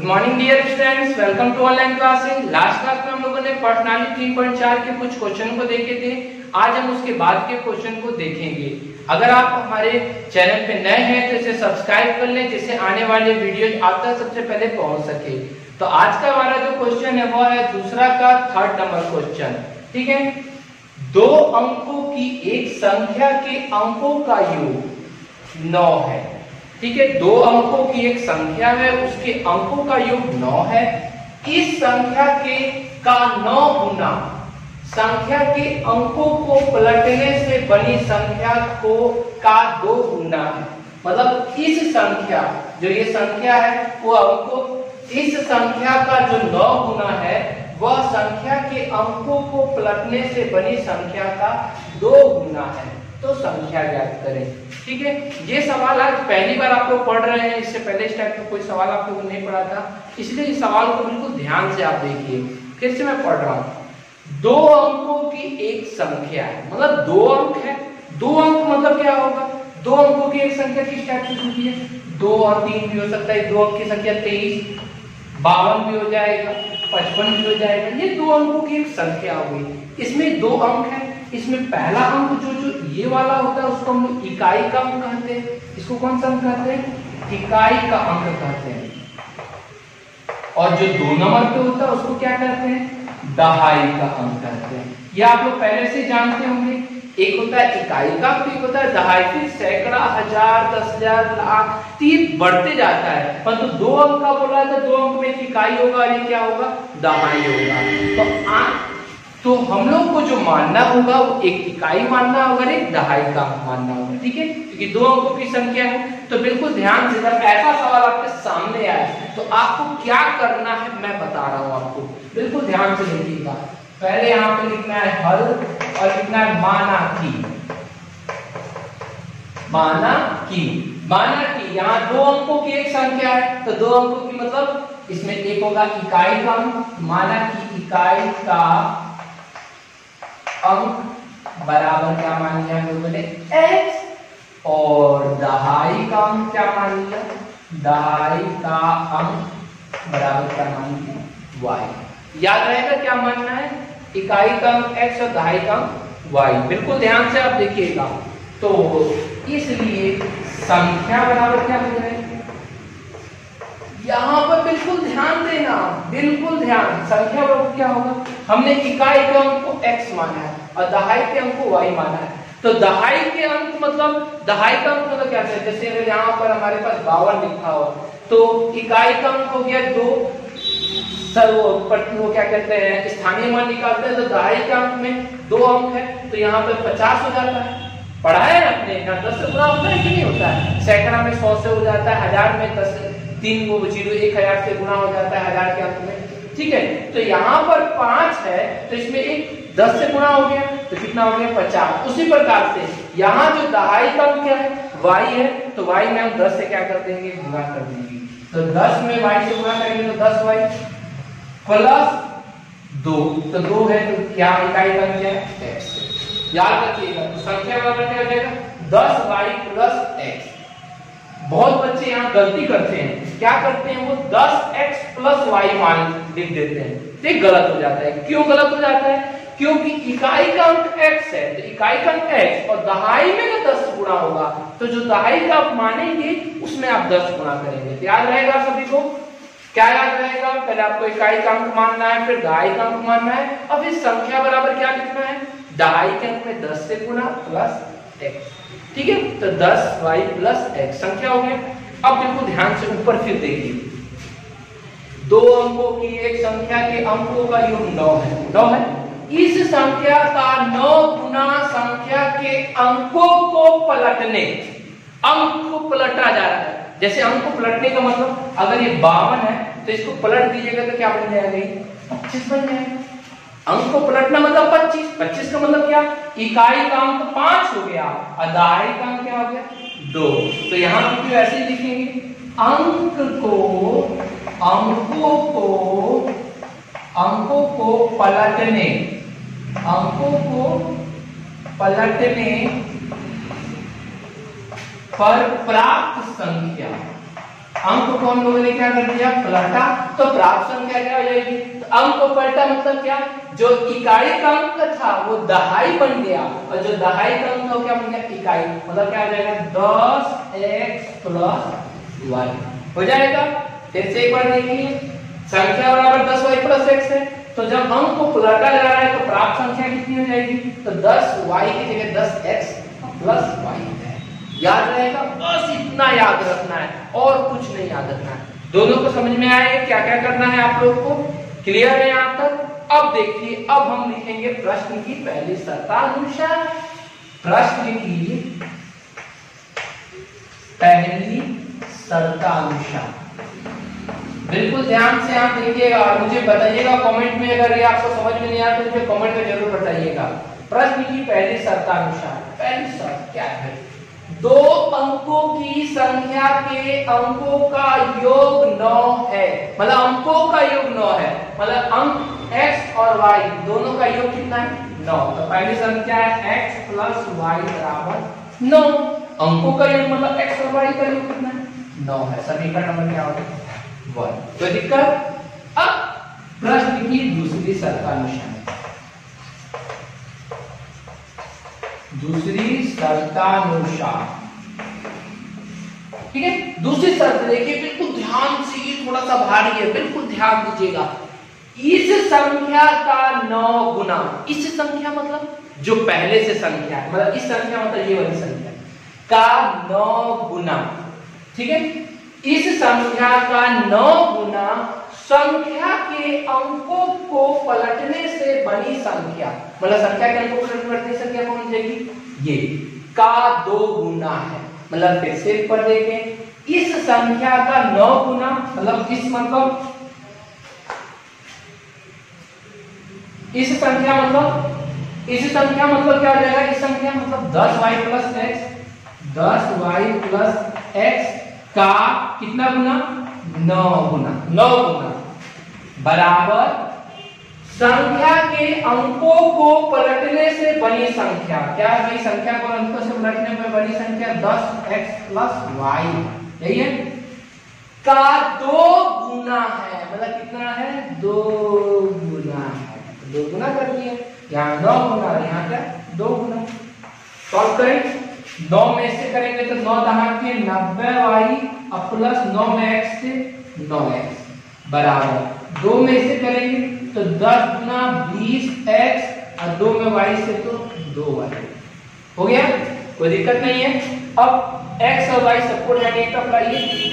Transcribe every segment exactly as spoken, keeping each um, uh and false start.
Morning dear students, welcome to online classes. Last class में हम लोगों ने पर्सनालिटी तीन पॉइंट चार के कुछ क्वेश्चन को देखे थे। आज हम उसके बाद के क्वेश्चन को देखेंगे। अगर आप हमारे चैनल पे नए हैं तो इसे सब्सक्राइब कर लें, जिससे आने वाले वीडियो आप तक सबसे पहले पहुंच सके। तो आज का हमारा जो क्वेश्चन है वो है दूसरा का थर्ड नंबर क्वेश्चन। ठीक है, दो अंकों की एक संख्या के अंकों का योग नौ है। ठीक है, दो अंकों की एक संख्या है, उसके अंकों का योग नौ है। इस संख्या के का नौ गुना संख्या के अंकों को पलटने से बनी संख्या को का दो गुना है। मतलब इस संख्या, जो ये संख्या है वो अंकों, इस संख्या का जो नौ गुना है वह संख्या के अंकों को पलटने से बनी संख्या का दो गुना है। तो संख्या ज्ञात करें। ठीक है, ये सवाल आज पहली बार आप लोग पढ़ रहे हैं। इससे पहले इस टाइप का कोई सवाल आप लोगों ने नहीं पढ़ा था, इसलिए इस सवाल को बिल्कुल ध्यान से आप देखिए। फिर से मैं पढ़ रहा हूं। दो अंकों की एक संख्या है, मतलब दो अंक है। दो अंक मतलब क्या होगा? दो अंकों की एक संख्या किस टाइप से होती है? दो और तीन भी हो सकता है। दो अंक की संख्या तेईस, बावन भी हो जाएगा, पचपन भी हो जाएगा। ये दो अंकों की एक संख्या होगी। इसमें दो अंक है। इसमें पहला अंक जो जो ये वाला होता है उसको हम लोग इकाई का अंक कहते हैं। इसको कौन सा अंक कहते हैं? इकाई का अंक कहते हैं। और जो दो नंबर पे होता है उसको क्या कहते हैं? दहाई का अंक कहते हैं। ये आप लोग पहले से जानते होंगे। एक होता है इकाई का, एक होता है दहाई, फिर सैकड़ा, हजार, दस हजार, लाख, तीन बढ़ते जाता है। परंतु तो दो अंक का बोल रहा है तो दो अंक में एक इकाई होगा और ये क्या होगा? दहाई होगा। तो आ, तो हम लोग को जो मानना होगा वो एक इकाई मानना होगा और एक दहाई का मानना होगा। ठीक है, क्योंकि दो अंकों की संख्या है। तो बिल्कुल ध्यान से, जब ऐसा सवाल आपके सामने आए तो आपको क्या करना है मैं बता रहा हूं आपको। बिल्कुल ध्यान से देखिएगा। पहले यहाँ पे लिखना है हल और लिखना है माना की। माना की माना की यहाँ दो अंकों की एक संख्या है, तो दो अंकों की मतलब इसमें एक होगा इकाई का अंक। माना की इकाई का अंक बराबर क्या मान लिया हम लोगों ने? x। और दहाई का अंक क्या मान लिया? दहाई का अंक बराबर क्या मान लिया? y। याद रहेगा क्या मानना है? इकाई का अंक x और दहाई का अंक y। बिल्कुल ध्यान से आप देखिएगा। तो इसलिए संख्या बराबर क्या हो जाएगी? यहां पर बिल्कुल ध्यान देना, बिल्कुल ध्यान। संख्या बराबर क्या होगा? हमने इकाई के अंक को x माना है और दहाई के अंक को y माना है। तो दहाई के अंक मतलब, दहाई का अंक मतलब क्या है? जैसे अगर यहाँ पर हमारे पास बावन लिखा हो तो इकाई का अंक हो गया दो। सर वो वो क्या कहते हैं, स्थानीय मान निकालते हैं। तो दहाई के अंक में दो अंक है तो यहाँ पे पचास हो जाता है। पढ़ा है आपने? यहाँ दस से गुणा होता है कि नहीं होता है? सैकड़ा में सौ से हो जाता है, हजार में दस, तीन को जीरो एक हजार से गुणा हो जाता है हजार के अंक में। ठीक है, तो यहाँ पर पांच है तो इसमें एक दस से गुणा हो गया तो कितना हो गया? पचास। उसी प्रकार से यहाँ जो दहाई का अंक क्या है? y है। तो y में हम दस से क्या कर देंगे? गुणा कर देंगे। तो दस में y से गुणा करेंगे तो दस वाई प्लस दो। तो दो है तो क्या इकाई का अंक है? x। याद रखिएगा। तो संख्या बराबर क्या हो जाएगा? दस वाई प्लस एक्स। बहुत बच्चे यहाँ गलती करते हैं। क्या करते हैं? वो दस एक्स प्लस वाई मान लिख देते हैं। ये गलत हो जाता है। क्यों गलत हो जाता है? क्योंकि इकाई का अंक x है तो इकाई का अंक x और दहाई में ना दस गुणा होगा। तो जो दहाई का आप मानेंगे उसमें आप दस गुणा करेंगे। तो याद रहेगा सभी को? क्या याद रहेगा? पहले आपको इकाई का अंक मानना है, फिर दहाई का अंक मानना है और फिर संख्या बराबर क्या लिखना है? दहाई के अंक में दस से गुणा प्लस एक्स। ठीक है, तो दस वाई प्लस एक्स संख्या हो गया। अब बिल्कुल ध्यान से ऊपर फिर देखिए। दो अंकों की एक संख्या के अंकों का योग नौ है। नौ है। इस संख्या का नौ गुना संख्या के अंकों को पलटने, अंक को पलटा जा रहा है। जैसे अंक को पलटने का मतलब, अगर ये बावन है तो इसको पलट दीजिएगा तो क्या बन जाएगा? पच्चीस बन जाएगा। अंक को पलटना मतलब पच्चीस। पच्चीस का मतलब क्या? इकाई का अंक पांच हो गया और दहाई का अंक क्या हो गया? दो। तो यहाँ पर ऐसे ही लिखेंगे, अंक को अंकों को अंकों को पलटने अंकों को पलटने पर प्राप्त संख्या अंक को हम लोगों ने क्या कर दिया, पलटा, तो प्राप्त संख्या क्या हो जाएगी, तो अंक को पलटा मतलब क्या, जो इकाई का अंक था वो दहाई बन गया, और जो दहाई का अंक था वो क्या बन गया, इकाई, मतलब क्या हो जाएगा, दस एक्स प्लस वाई हो जाएगा। फिर से एक बार देखिए, संख्या बराबर दस वाई प्लस एक्स है, तो जब अंक को पलटा जा रहा है तो प्राप्त संख्या कितनी हो जाएगी, तो दस वाई की जगह दस एक्स प्लस वाई है। याद रहेगा, बस इतना याद रखना है और कुछ नहीं याद रखना है। दोनों को समझ में आए क्या क्या करना है आप लोग को, क्लियर है यहाँ तक। अब देखिए, अब हम लिखेंगे प्रश्न की पहली शर्तानुसार, प्रश्न की पहली शर्तानुसार। बिल्कुल ध्यान से आप देखिएगा और मुझे बताइएगा कमेंट में, अगर ये आपको समझ में नहीं आया तो मुझे कमेंट में जरूर बताइएगा। प्रश्न की पहली शर्तानुसार, पहली शर्त क्या है, दो अंकों की संख्या के अंकों का योग नौ है, मतलब अंकों का योग नौ है, मतलब अंक x और y दोनों का योग कितना है, नौ। तो पहली संख्या है x प्लस वाई बराबर नौ, अंकों का योग मतलब x और y का योग कितना है, नौ है। समीकरण नंबर क्या होगा, वन। कोई दिक्कत। अब प्रश्न की दूसरी शर्तानुसार, दूसरी शर्तानुसार, ठीक है। दूसरी शर्त देखिए, बिल्कुल ध्यान से, ये थोड़ा सा भारी है, बिल्कुल ध्यान दीजिएगा। इस संख्या का नौ गुना, इस संख्या मतलब जो पहले से संख्या है, मतलब इस संख्या मतलब ये वाली संख्या का नौ गुना, ठीक है। इस संख्या का नौ गुना संख्या के अंकों को पलटने से बनी संख्या, मतलब संख्या के अंकों को पलटने से संख्या कौन बनेगी, ये का दो गुना है। मतलब फिर से एक बार देखें, इस संख्या का नौ गुना, मतलब इस मतलब इस संख्या मतलब इस संख्या मतलब क्या हो जाएगा, इस संख्या मतलब दस वाई प्लस एक्स, दस वाई प्लस एक्स का कितना गुना, नौ गुना, नौ गुना बराबर संख्या के अंकों को पलटने से बनी संख्या, क्या है भाई, संख्या को अंकों से पलटने पर बनी संख्या दस एक्स प्लस वाई, यही है, का दो गुना है, मतलब कितना है, दो गुना है, दो गुना कर दिए, यहाँ नौ गुना और यहाँ क्या, दो गुना। सॉल्व करें, नौ में से करेंगे तो नौ दहा के नब्बे वाई और प्लस नौ में एक्स से नौ एक्स बराबर, दो में से करेंगे तो दस गुना बीस एक्स और दो में वाई से तो दो वाई हो गया, कोई दिक्कत नहीं है। अब x और y सबको एक तरफ लाइए,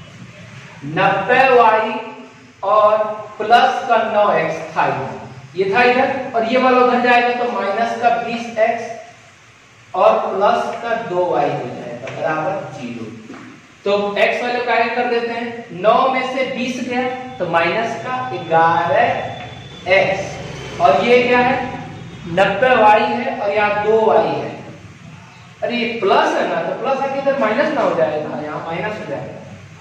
नब्बे वाई और प्लस का नौ एक्स था, ये था इधर, और ये वाला उधर जाएगा तो माइनस का बीस एक्स और प्लस का दो वाई हो जाएगा बराबर जीरो। तो x वाले का कर देते हैं, नौ में से बीस गया तो माइनस का ग्यारह एक्स, और ये क्या है, नब्बे वाई है और यहाँ दो वाई है, अरे ये प्लस है ना, तो प्लस आके इधर माइनस ना हो जाएगा, यहाँ माइनस हो जाएगा।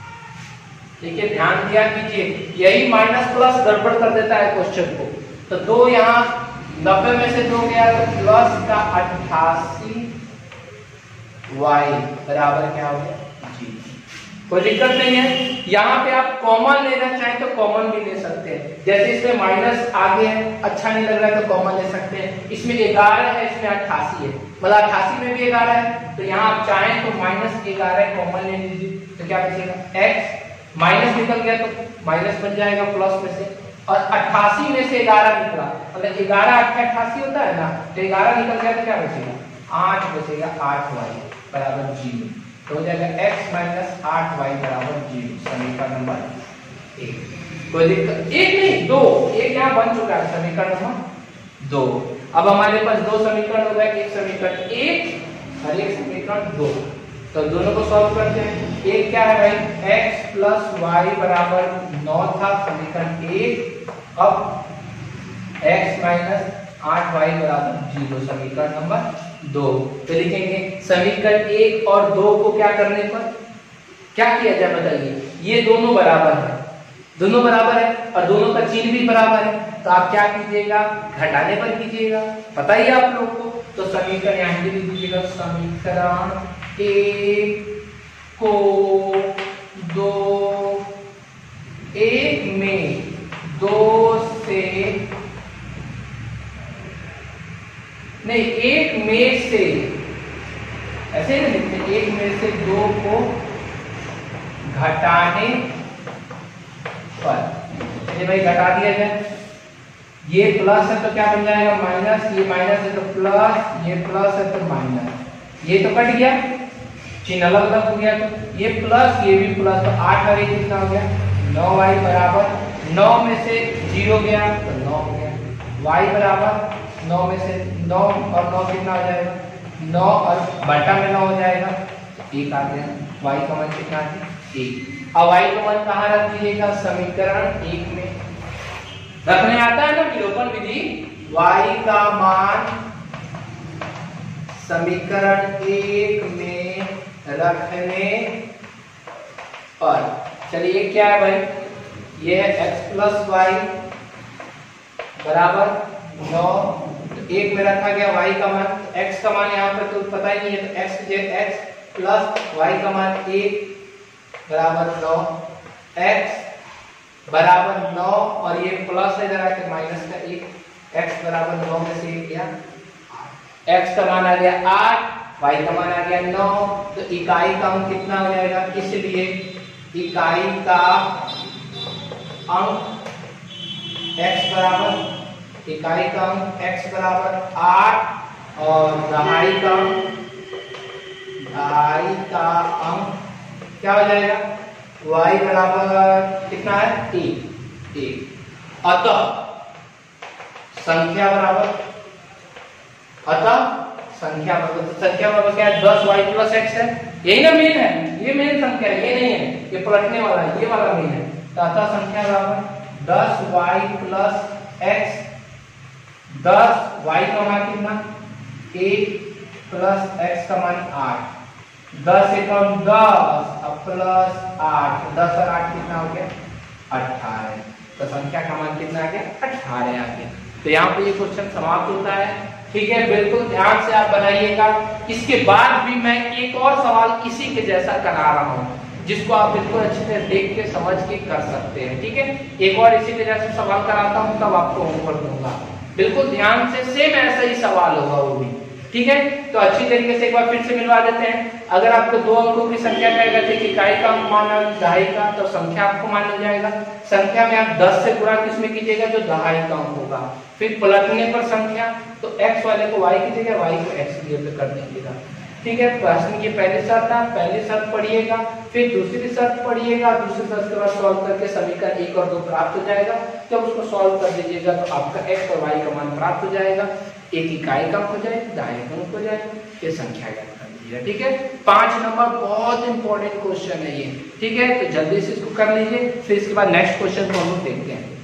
देखिए ध्यान दिया कीजिए, यही माइनस प्लस गड़बड़ कर देता है क्वेश्चन को। तो दो यहाँ नब्बे में से दो गया तो प्लस का अट्ठासी वाई बराबर क्या हो गया, कोई दिक्कत नहीं है। यहाँ पे आप कॉमन लेना चाहें तो कॉमन भी ले सकते हैं, जैसे इसमें माइनस आगे है, अच्छा नहीं लग रहा है तो कॉमन ले सकते हैं। इसमें ग्यारह है, इसमें अट्ठासी है, मतलब अट्ठासी में भी ग्यारह है, तो यहाँ आप चाहें तो माइनस ग्यारह कॉमन ले लीजिए, तो क्या बचेगा, x माइनस निकल गया तो माइनस बन जाएगा प्लस में से, और अट्ठासी में से ग्यारह निकला, मतलब ग्यारह अट्ठा अट्ठासी होता है ना, तो ग्यारह निकल गया तो क्या बचेगा, आठ बचेगा, आठ वाई बराबर जीरो, तो हो जाएगा x माइनस आठ वाई बराबर जीरो, समीकरण नंबर एक। कोई दिक्कत, एक नहीं दो, एक यहाँ बन चुका है समीकरण नंबर दो। अब हमारे पास दो समीकरण हो गए, एक समीकरण एक और एक समीकरण दो, तो दोनों को सॉल्व करते हैं। एक क्या है भाई, x प्लस वाई बराबर नौ था समीकरण एक, अब x माइनस आठ वाई बराबर जीरो समीकरण नंबर दो। तो लिखेंगे समीकरण एक और दो को क्या करने पर क्या किया जाए बताइए, ये दोनों बराबर है, दोनों बराबर है और दोनों का चिन्ह भी बराबर है, तो आप क्या कीजिएगा, घटाने पर कीजिएगा, पता ही आप लोग को। तो समीकरण यहाँ लिख दीजिएगा, समीकरण एक को दो, एक में दो से नहीं एक में से ऐसे नहीं लिखते, एक में से दो को घटाने पर, चलिए भाई घटा दिया जाए। ये प्लस है तो क्या बन जाएगा माइनस, ये माइनस है तो प्लस, ये प्लस है तो माइनस, ये तो कट गया, चिन्ह अलग अलग हो गया, तो ये प्लस ये भी प्लस, तो आठ और एक कितना हो गया नौ, वाई बराबर नौ में से जीरो गया तो नौ हो गया, वाई बराबर नौ में से नौ और नौ कितना हो जाएगा नौ और बटा में नौ हो जाएगा, एक आ गया, वाई का मान कितना आ गया एक। अब वाई का मान कहाँ रख दीजिएगा समीकरण एक में रखने आता है ना विलोपन विधि, y का मान समीकरण एक में रखने पर, चलिए क्या है भाई, ये है x प्लस वाई बराबर नौ, तो एक में रखा गया y का मान, x का मान यहाँ पर तो पता ही नहीं है, तो x जे x प्लस y का मान एक बराबर नौ, x बराबर नौ और ये प्लस है इधर आके माइनस का एक, x बराबर नौ में से एक गया x का मान आ गया आठ, y का मान आ गया नौ, तो इकाई का अंक कितना हो जाएगा, इसलिए इकाई का अंक x बराबर इकाई का अंक x बराबर आठ और दहाई का दहाई का अंक क्या हो जाएगा y बराबर कितना है एक, एक। अतः संख्या बराबर अतः संख्या बराबर तो संख्या बराबर क्या है दस वाई प्लस एक्स है, यही ना मेन है, ये मेन संख्या है, ये नहीं है, ये पलटने वाला है, ये वाला मेन है, तो अतः संख्या बराबर दस वाई प्लस एक्स, दस वाई का मान कितना एक प्लस एक्स का मान आठ, दस एकम दस और प्लस आठ, दस और आठ कितना हो गया अठारह, तो संख्या का मान कितना आ गया अठारह आ गया। तो यहाँ पे ये क्वेश्चन समाप्त होता है, ठीक है, बिल्कुल ध्यान से आप बनाइएगा। इसके बाद भी मैं एक और सवाल इसी के जैसा करा रहा हूँ जिसको आप बिल्कुल अच्छे से देख के समझ के कर सकते हैं, ठीक है, एक और इसी के जैसा सवाल कराता हूँ तब आपको होमवर्क दूंगा, बिल्कुल ध्यान से, सेम ऐसा ही सवाल होगा वो भी, ठीक है। तो अच्छी तरीके से एक बार फिर से मिलवा देते हैं। अगर आपको दो अंकों की संख्या कहेगा ठीक इकाई का अंक माना दहाई का, तो संख्या आपको मान मिल जाएगा। संख्या में आप दस से गुणा किसमें कीजिएगा जो दहाई का अंक होगा, फिर पलटने पर संख्या तो x वाले को y की जगह y को x की जगह कर दीजिएगा, ठीक है। प्रश्न की पहली शर्त है, पहली शर्त पढ़िएगा, फिर दूसरी शर्त पढ़िएगा, दूसरी शर्त के बाद सॉल्व करके समीकरण एक और दो प्राप्त हो जाएगा। जब उसको सॉल्व कर दीजिएगा तो आपका x और y का मान प्राप्त हो जाएगा, एक इकाई का हो जाएगा, दहाई का हो जाएगा, ये संख्या ज्ञात कर दीजिएगा, ठीक है। पांच नंबर बहुत इंपॉर्टेंट क्वेश्चन है ये, ठीक है, तो जल्दी से इसको कर लीजिए, फिर इसके बाद नेक्स्ट क्वेश्चन को हम लोग देखते हैं।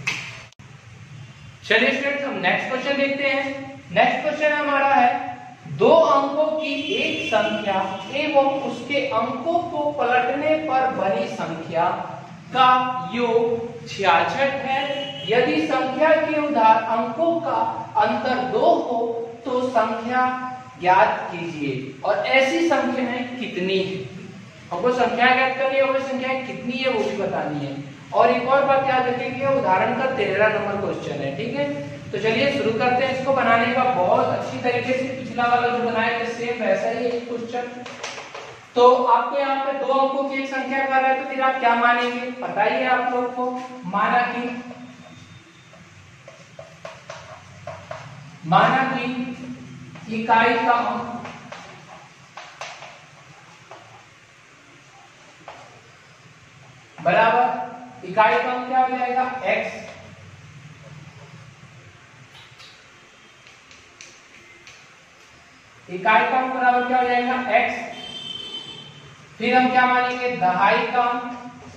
चलिए स्टूडेंट्स हम नेक्स्ट क्वेश्चन देखते हैं। नेक्स्ट क्वेश्चन हमारा है दो अंकों की एक संख्या एवं उसके अंकों को पलटने पर बनी संख्या का योग छियासठ है। यदि संख्या के उधार अंकों का अंतर दो हो तो संख्या ज्ञात कीजिए, और ऐसी संख्याएं कितनी है। हमको संख्या ज्ञात करनी है, वो संख्याएं कितनी है वो भी बतानी है। और एक और बात याद रखिए, उदाहरण का तेरह नंबर क्वेश्चन है, ठीक है। तो चलिए शुरू करते हैं इसको बनाने का। बहुत अच्छी तरीके से पिछला वाला जो बनाया था सेम वैसा ही है क्वेश्चन। तो आपको यहाँ पे दो अंकों की एक संख्या कर रहा है, तो फिर आप क्या मानेंगे पता ही है आप लोग को। माना कि माना कि इकाई का अंक बराबर इकाई का अंक क्या हो जाएगा x, इकाई का अंक बराबर क्या हो जाएगा x, फिर हम क्या मानेंगे दहाई का अंक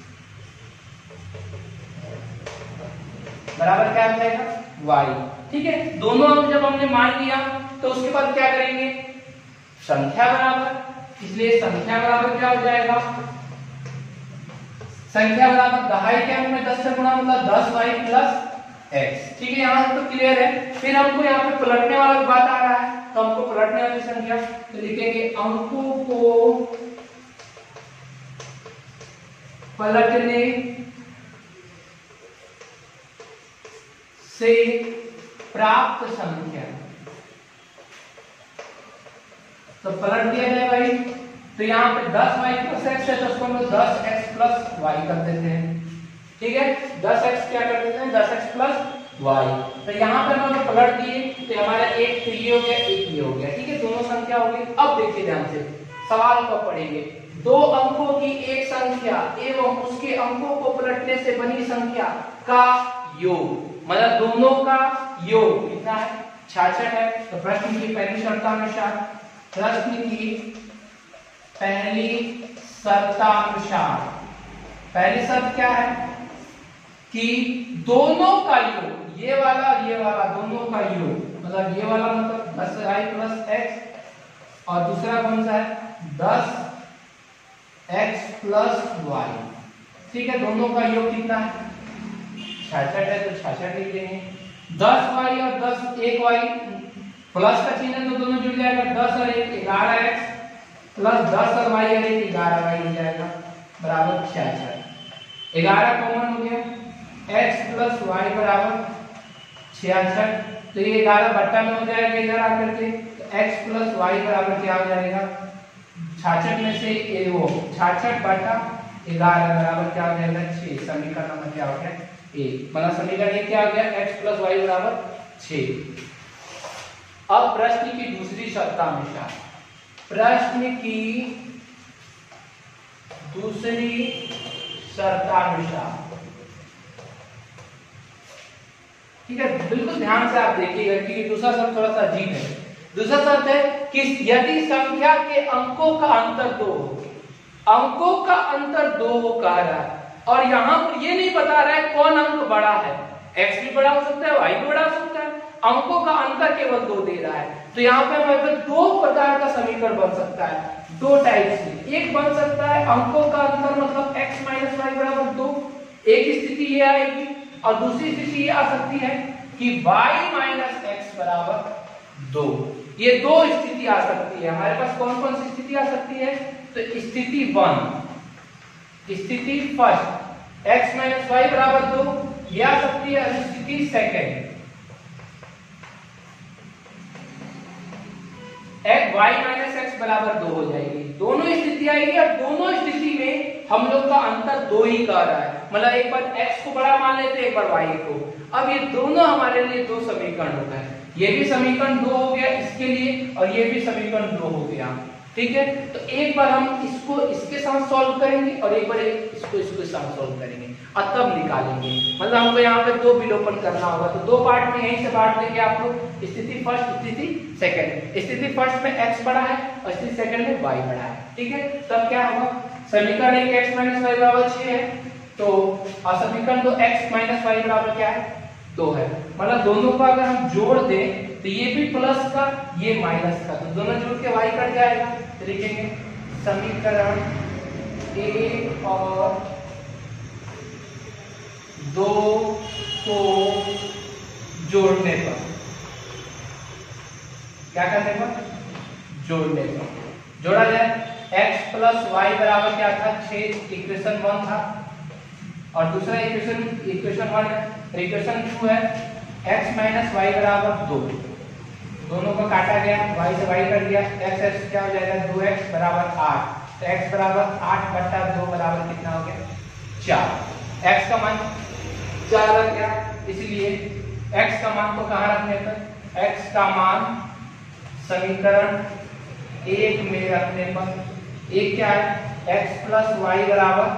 बराबर क्या हो जाएगा y, ठीक है। दोनों अंक जब हमने मान लिया तो उसके बाद क्या करेंगे संख्या बराबर, इसलिए संख्या बराबर क्या हो जाएगा संख्या बराबर दहाई के अंक में दस से गुणा मतलब दस वाई प्लस एक्स, ठीक है। यहाँ तो क्लियर है। फिर हमको यहाँ पे पलटने वाला बात आ रहा है, तो हमको पलटने वाली संख्या तो लिखेंगे अंकों को पलटने से प्राप्त संख्या। तो पलट दिया जाए भाई, तो यहाँ पे दस वाई प्लस एक्स है, तो उसको हम लोग दस एक्स प्लस वाई कर देते हैं। ठीक है, दस एक्स क्या कर देते हैं, दस एक्स प्लस वाई। तो यहाँ पर हम लोग पलट दिए तो हमारा एक तो ये हो गया, एक ये हो गया। ठीक है, दोनों संख्या हो गई। अब देखिए ध्यान से, सवाल को पढ़ेंगे। दो अंकों की एक संख्या एवं उसके अंकों को पलटने से बनी संख्या का योग, मतलब दोनों का योग कितना है, छियासठ है। तो प्रश्न की पहली शर्तानुसार प्रश्न की पहली शर्तानुसार पहली शर्त क्या है कि दोनों का योग, ये वाला और ये वाला दोनों का योग, मतलब ये वाला मतलब दस वाई प्लस एक्स और दूसरा कौन सा है दस एक्स प्लस वाई। ठीक है, दोनों का योग कितना है छियासठ है, तो छियासठ लिख देंगे। दस वाई और दस एक वाई प्लस का चिन्ह तो दोनों जुड़ जाएगा, दस और एक ग्यारह एक्स प्लस दस और वाई और एक ग्यारह वाई हो जाएगा बराबर छियासठ। ग्यारह कॉमन हो गया, एक्स प्लस वाई बराबर छियासठ। तो ये ग्यारह बट्टा में हो जाएगा इधर आकर के, तो एक्स प्लस वाई बराबर क्या हो जाएगा, छियासठ में से ए वो छियासठ बटा ग्यारह बराबर क्या हो जाएगा छह। समीकरण नंबर क्या हो गया एक, मतलब समीकरण एक क्या हो गया एक्स प्लस वाई बराबर छह। अब प्रश्न की दूसरी शर्तानुसार प्रश्न की दूसरी शर्तानुसार ठीक है, बिल्कुल ध्यान से आप देखिएगा क्योंकि दूसरा शर्त थोड़ा सा अजीब है। दूसरा शर्त है कि यदि संख्या के अंकों का अंतर दो हो, अंकों का अंतर दो हो कह रहा है, और यहां पर ये नहीं बता रहा है कौन अंक बड़ा है, एक्स भी बड़ा हो सकता है वाई भी बड़ा हो सकता है, अंकों का अंतर केवल दो दे रहा है। तो यहाँ पे हमारे पास दो प्रकार का समीकरण बन सकता है, दो टाइप से। एक बन सकता है अंकों का अंतर मतलब x माइनस वाई बराबर दो, एक स्थिति ये आएगी, और दूसरी स्थिति ये आ सकती है कि y माइनस एक्स बराबर दो। ये दो स्थिति आ सकती है हमारे पास। कौन कौन सी स्थिति आ सकती है, तो स्थिति वन, स्थिति फर्स्ट x माइनस वाई बराबर दो, यह आ सकती है स्थिति second x y minus x बराबर दो हो जाएगी। दोनों स्थिति आएगी और दोनों स्थिति में हम लोग का अंतर दो ही कर रहा है, मतलब एक बार x को बड़ा मान लेते एक बार y को। अब ये दोनों हमारे लिए दो समीकरण होता है, ये भी समीकरण दो हो गया इसके लिए और ये भी समीकरण दो हो गया। ठीक है, तो एक बार हम इसको इसके साथ सॉल्व करेंगे और एक बार इसको इसके साथ सॉल्व करेंगे और तब निकालेंगे। मतलब हमको यहाँ पे दो विलोपन करना होगा, तो दो पार्ट में यहीं से बांट देंगे आप लोग, स्थिति फर्स्ट स्थिति सेकंड। स्थिति फर्स्ट में x बड़ा है और स्थिति सेकंड में y बड़ा है। ठीक है, तब क्या होगा, समीकरण एक x माइनस वाई बराबर छह है, तो और समीकरण दो x माइनस वाई बराबर क्या है दो है। मतलब दोनों को अगर हम जोड़ दें तो ये भी प्लस का ये माइनस का, तो दोनों जोड़ के y कट जाएगा। तो लिखेंगे समीकरण एक और दो को जोड़ने पर, क्या करने पर, जोड़ने पर जोड़ा जाए x प्लस वाई बराबर क्या था छह, इक्वेशन वन था, और दूसरा इक्वेशन इक्वेशन वन है, इक्वेशन टू है x माइनस वाई बराबर दो, दोनों को काटा गया, y से y कट गया, x x क्या हो जाएगा दो एक्स बराबर आठ, तो x बराबर आठ बट्टा दो बराबर कितना हो गया चार। x का मान चार रख गया, इसलिए x का मान को कहाँ रखने पर, x का मान समीकरण एक में रखने पर, एक क्या है x प्लस वाई बराबर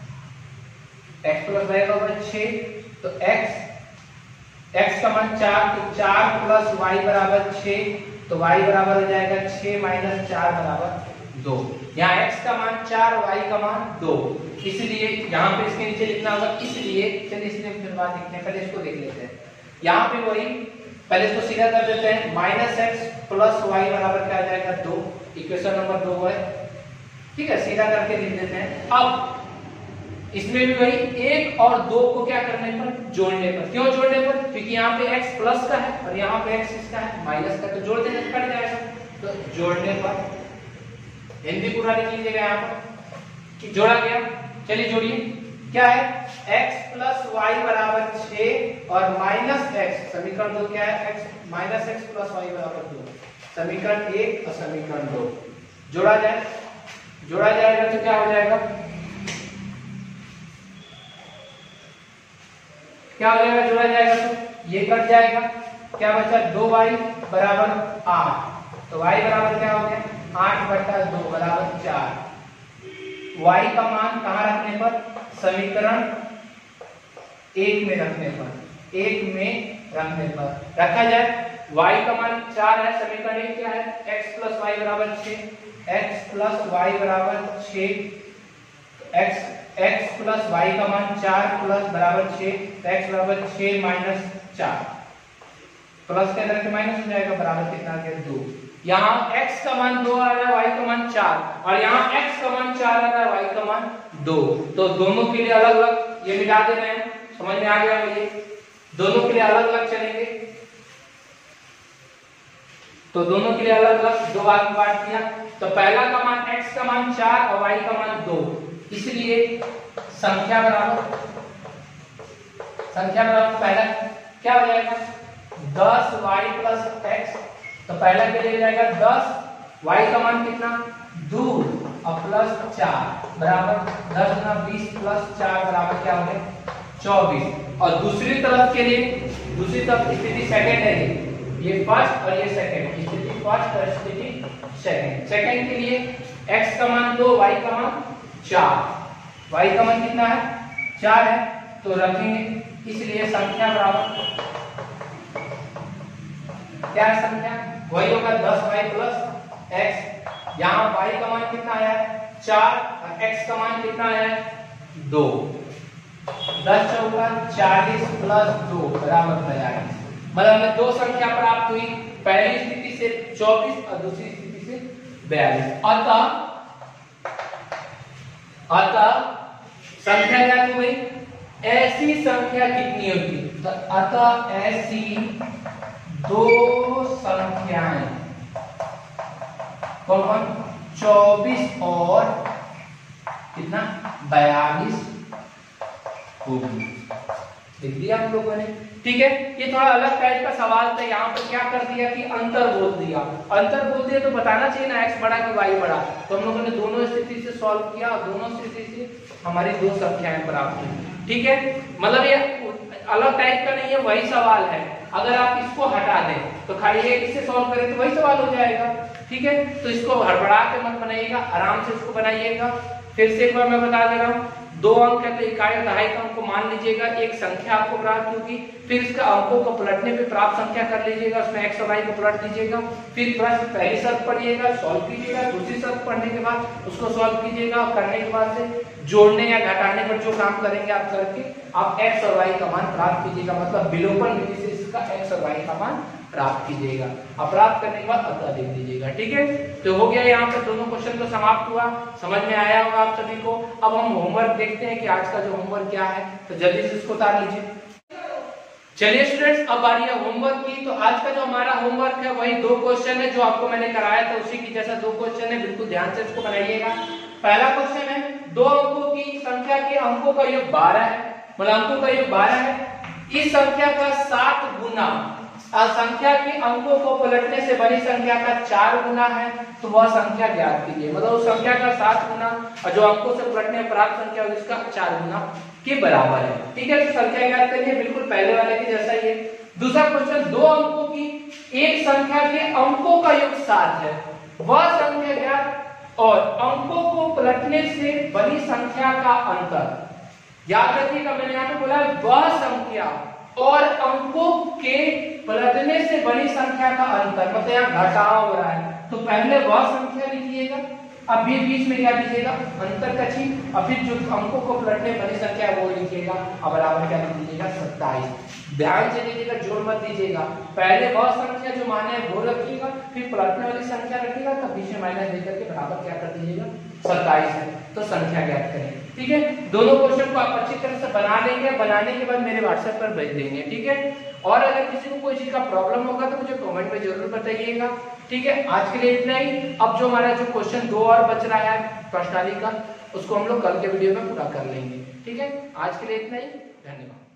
x प्लस वाई बराबर छह, तो x x का मान चार, तो चार प्लस वाई बराबर छह, तो y बराबर हो जाएगा छह माइनस चार बराबर दो। यहाँ x का मान चार, y का मान दो, इसलिए यहाँ पे इसके नीचे लिखना होगा, इसलिए चलिए इसलिए फिर बात लिखते हैं, पहले इसको देख लेते हैं। यहाँ पे वही पहले इसको सीधा कर देते हैं, माइनस एक्स प्लस वाई बराबर क्या आ जाएगा दो, इक्वेशन नंबर दो है। ठीक है, सीधा करके लिख देते हैं। अब इसमें भी वही एक और दो को क्या करने पर, जोड़ने पर। क्यों जोड़ने पर, क्योंकि यहाँ पे x प्लस का है और यहाँ पे x इसका है माइनस का, तो जोड़ देने कट जाएगा। तो जोड़ने पर हिंदी पूरा लिख लीजिएगा यहाँ पर कि जोड़ा गया। चलिए जोड़िए, क्या है x प्लस वाई बराबर छह और माइनस एक्स, समीकरण दो क्या है x minus x plus y बराबर दो, समीकरण एक और समीकरण दो जोड़ा जाए, जोड़ा जाएगा तो क्या हो जाएगा, क्या हो जाएगा जोड़ा जाएगा तो ये कट जाएगा, क्या बचा दो वाई बराबर आठ, तो y बराबर क्या हो गया आठ बटा दो बराबर चार, y का मान कहाँ रखने पर, समीकरण एक में रखने पर, एक में रखने पर रखा जाए, y का मान चार है, समीकरण एक क्या है x प्लस वाई बराबर छह, x प्लस वाई बराबर छह, x x प्लस वाई का मान चार प्लस बराबर छह, तो x बराबर छह माइनस चार, प्लस के अंदर माइनस हो जाएगा बराबर कितना आ गया दो, यहाँ x का मान दो आ रहा है, y का मान चार, और यहाँ x का मान चार आ रहा है, y का मान दो, तो दोनों के लिए अलग अलग ये मिटा दे रहे हैं, समझ में आ गया, ये दोनों के लिए अलग अलग चलेंगे, तो दोनों के लिए अलग अलग दो भाग में बांट दिया, तो पहला का मान x का मान चार और y का मान दो, इसलिए संख्या बराबर संख्या बराबर पहला क्या हो जाएगा दस वाई प्लस एक्स, तो पहला के लिए जाएगा दस, y का मान कितना दो और प्लस चार बराबर दस गुना बीस प्लस चार बराबर क्या हो गया चौबीस, और दूसरी तरफ के लिए दूसरी तरफ स्थिति सेकंड है, ये ये फर्स्ट और ये सेकंड, स्थिति फर्स्ट और स्थिति सेकंड, सेकंड के लिए x का मान दो, y का मान चार, y का मान कितना है चार है, तो रखेंगे, इसलिए संख्या बराबर क्या है संख्या वही होगा दस वाई प्लस एक्स, यहाँ y का मान कितना आया है चार और x का मान कितना आया है दो, दस चौका चालीस प्लस दो बराबर बयालीस, मतलब हमें दो संख्या प्राप्त हुई, पहली स्थिति से चौबीस और दूसरी स्थिति से बयालीस, अतः अतः संख्या क्या हो गई, ऐसी संख्या कितनी होगी, तो अतः ऐसी दो संख्याएं कौन कौन चौबीस और कितना बयालीस होगी, देख दिया आप लोगों ने, ठीक है। ये थोड़ा अलग टाइप का सवाल था, यहाँ पर क्या कर दिया कि अंतर बोल दिया, अंतर बोल दिया तो बताना चाहिए ना x बड़ा कि y बड़ा, तो हम लोगों ने दोनों स्थिति से सॉल्व किया और दोनों स्थिति से हमारी दो संख्याएं प्राप्त हुई, ठीक है। मतलब ये अलग टाइप का नहीं है, वही सवाल है, अगर आप इसको हटा दें तो खाली ये इससे सॉल्व करें तो वही सवाल हो जाएगा, ठीक है। तो इसको हड़बड़ा के मत बनाइएगा, आराम से इसको बनाइएगा। फिर से एक बार मैं बता दे रहा हूँ, दो अंक है तो इकाई और दहाई का अंक को मान लीजिएगा, एक संख्या आपको प्राप्त होगी, फिर इसका अंकों को पलटने पे प्राप्त संख्या कर लीजिएगा, उसमें एक्स और वाई को पलट दीजिएगा, फिर प्रश्न पहली शर्त पढ़िएगा, सॉल्व कीजिएगा, दूसरी शर्त पढ़ने के बाद उसको सॉल्व कीजिएगा, और करने के बाद से जोड़ने या घटाने पर जो काम करेंगे आप करके आप एक्स और वाई का मान प्राप्त कीजिएगा, मतलब विलोपन विधि से इसका एक्स और वाई का मान प्राप्त कीजिएगा, और प्राप्त करने के बाद अतः लिख दीजिएगा, ठीक है। तो हो गया, यहाँ पर दोनों क्वेश्चन तो समाप्त हुआ, समझ में आया होगा आप सभी को। अब हम होमवर्क देखते हैं कि आज का जो होमवर्क क्या है, तो जल्दी से इसको उतार लीजिए। चलिए स्टूडेंट्स, अब आ रही है होमवर्क की। तो आज का जो हमारा होमवर्क है वही दो क्वेश्चन है जो आपको मैंने कराया था, उसी की जैसा दो क्वेश्चन है, बिल्कुल ध्यान से इसको बनाइएगा। पहला क्वेश्चन है, दो अंकों की संख्या के अंकों का योग बारह है, मतलब अंकों का योग बारह है, इस संख्या का सात गुना संख्या के अंकों को पलटने से बड़ी संख्या का चार गुना है, तो वह संख्या ज्ञात कीजिए। मतलब उस संख्या का सात गुना और जो अंकों से पलटने प्राप्त संख्या है उसका चार गुना के बराबर है, ठीक है। तो संख्या ज्ञात करिए, बिल्कुल पहले वाले के जैसा ही है। दूसरा क्वेश्चन, दो अंकों की एक संख्या के अंकों का योग सात है, वह संख्या ज्ञात और अंकों को पलटने से बड़ी संख्या का अंतर। याद रखिएगा, मैंने यहाँ पे बोला वह संख्या और अंकों के पलटने से बड़ी संख्या का अंतर, मतलब यहाँ घटाव हो रहा है, तो पहले वह संख्या लिखिएगा, अब भी बीच में क्या लीजिएगा अंतर का चिन्ह, और फिर जो अंकों को पलटने बड़ी संख्या है वो लिखिएगा, और बराबर क्या लिख दीजिएगा सत्ताईस। ध्यान से देखिएगा, जोड़ मत दीजिएगा। पहले वह संख्या जो मान है वो रखिएगा, फिर पलटने वाली संख्या रखिएगा, तब बीच में माइनस देकर के बराबर क्या कर दीजिएगा, सत्ताईस है तो संख्या ज्ञात करें। ठीक है, दोनों क्वेश्चन को आप अच्छी तरह से बना लेंगे, बनाने के बाद मेरे व्हाट्सएप पर भेज देंगे। ठीक है, और अगर किसी को कोई चीज का प्रॉब्लम होगा तो मुझे कमेंट में जरूर बताइएगा। ठीक है, आज के लिए इतना ही। अब जो हमारा जो क्वेश्चन दो और बच रहा है प्रश्नावली का, उसको हम लोग कल के वीडियो में पूरा कर लेंगे। ठीक है, आज के लिए इतना ही, धन्यवाद।